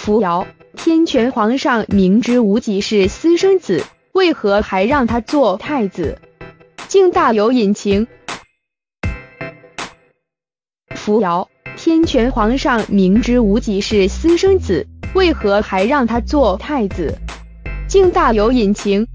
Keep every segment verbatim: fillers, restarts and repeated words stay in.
扶摇，天权皇上明知无极是私生子，为何还让他做太子？竟大有隐情。扶摇，天权皇上明知无极是私生子，为何还让他做太子？竟大有隐情。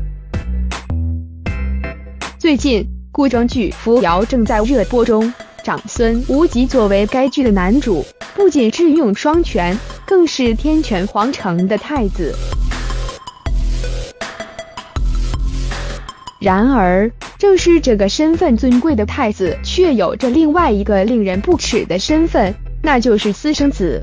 最近，古装剧《扶摇》正在热播中，长孙无极作为该剧的男主，不仅智勇双全，更是天权皇城的太子。然而，正是这个身份尊贵的太子，却有着另外一个令人不齿的身份，那就是私生子。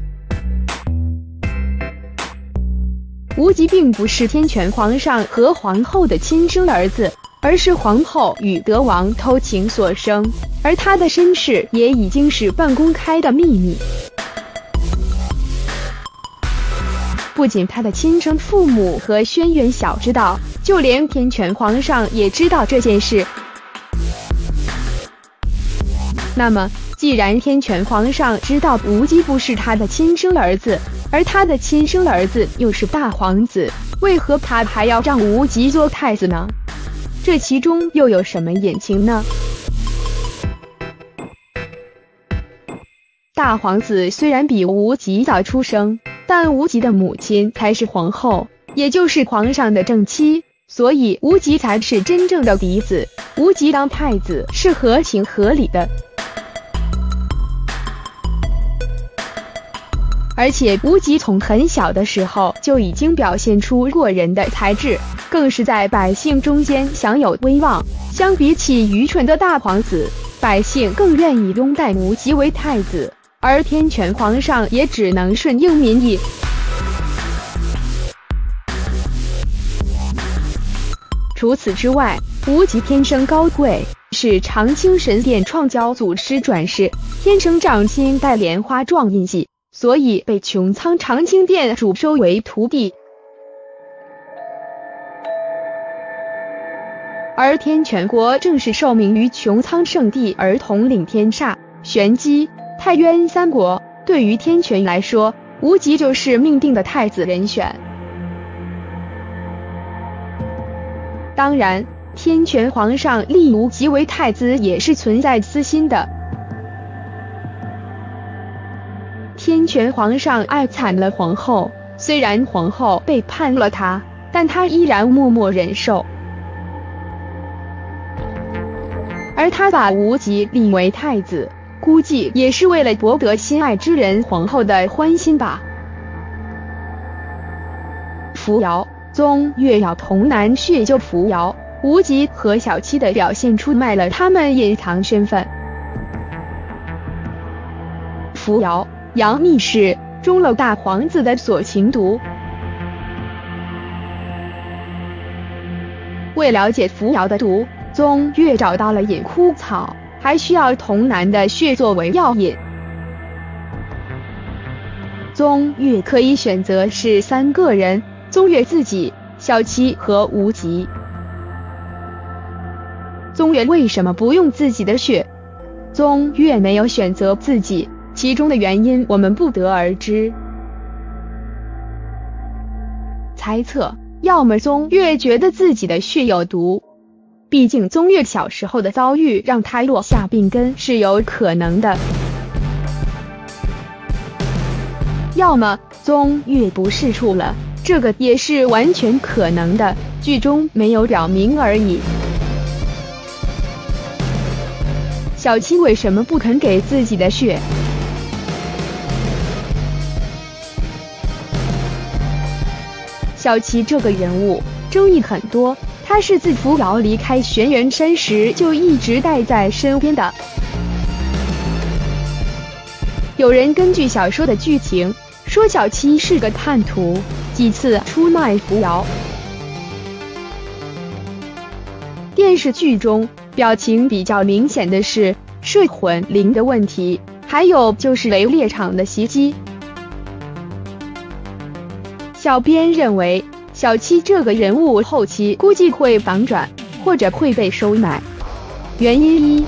无极并不是天权皇上和皇后的亲生儿子，而是皇后与德王偷情所生，而他的身世也已经是半公开的秘密。不仅他的亲生父母和轩辕晓知道，就连天权皇上也知道这件事。那么，既然天权皇上知道无极不是他的亲生儿子，而他的亲生儿子又是大皇子，为何他还要让无极做太子呢？这其中又有什么隐情呢？大皇子虽然比无极早出生，但无极的母亲才是皇后，也就是皇上的正妻，所以无极才是真正的嫡子，无极当太子是合情合理的。而且无极从很小的时候就已经表现出过人的才智，更是在百姓中间享有威望。相比起愚蠢的大皇子，百姓更愿意拥戴无极为太子，而天权皇上也只能顺应民意。除此之外，无极天生高贵，是长青神殿创教祖师转世，天生掌心带莲花状印记，所以被穹苍长青殿主收为徒弟。而天权国正是受命于穹苍圣地而统领天煞、玄机、太渊三国，对于天权来说，无极就是命定的太子人选。当然，天权皇上立无极为太子也是存在私心的。天权皇上爱惨了皇后，虽然皇后背叛了他，但他依然默默忍受。而他把无极立为太子，估计也是为了博得心爱之人皇后的欢心吧。扶摇，宗岳要童男血救扶摇，无极和小七的表现出卖了他们隐藏身份。扶摇，杨幂氏中了大皇子的锁情毒。为了解扶摇的毒，宗岳找到了隐枯草，还需要童男的血作为药引。宗岳可以选择是三个人：宗岳自己、小七和无极。宗岳为什么不用自己的血？宗岳没有选择自己，其中的原因我们不得而知。猜测，要么宗岳觉得自己的血有毒，毕竟宗岳小时候的遭遇让他落下病根是有可能的。要么宗岳不是处了，这个也是完全可能的，剧中没有表明而已。小七为什么不肯给自己的血？小七这个人物争议很多，他是自扶摇离开玄元山时就一直带在身边的。有人根据小说的剧情说小七是个叛徒，几次出卖扶摇。电视剧中表情比较明显的是摄魂灵的问题，还有就是雷猎场的袭击。小编认为小七这个人物后期估计会反转，或者会被收买。原因一，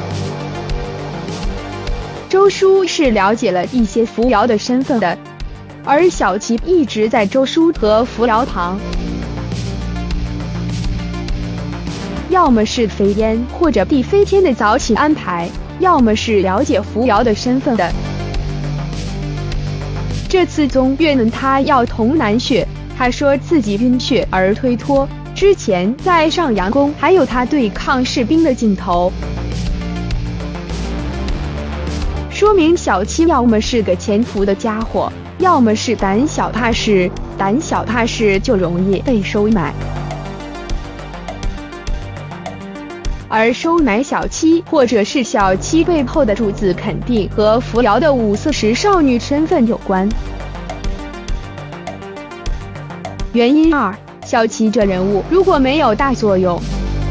周叔是了解了一些扶摇的身份的， 而小七一直在周叔和扶摇旁，要么是飞燕或者地飞天的早起安排，要么是了解扶摇的身份的。这次宗岳能他要童男血，他说自己晕血而推脱。之前在上阳宫还有他对抗士兵的镜头，说明小七要么是个潜伏的家伙，要么是胆小怕事，胆小怕事就容易被收买。而收买小七或者是小七背后的主子，肯定和扶摇的五四十少女身份有关。原因二，小七这人物如果没有大作用，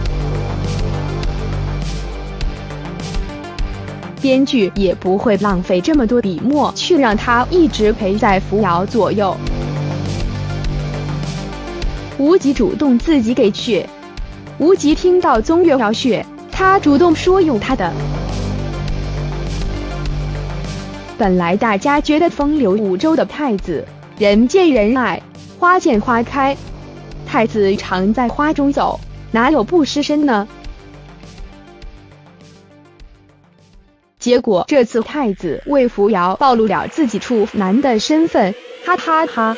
编剧也不会浪费这么多笔墨去让他一直陪在扶摇左右。无极主动自己给血，无极听到宗岳要血，他主动说用他的。本来大家觉得风流五洲的太子，人见人爱，花见花开，太子常在花中走，哪有不失身呢？结果这次太子为扶摇暴露了自己处男的身份，哈哈哈！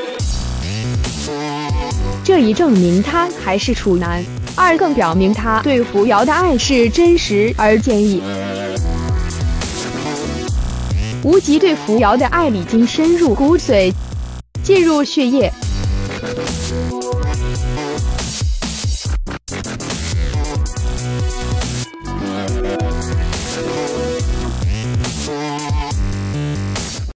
这一证明他还是处男，二更表明他对扶摇的爱是真实而坚毅。无极对扶摇的爱已经深入骨髓，进入血液。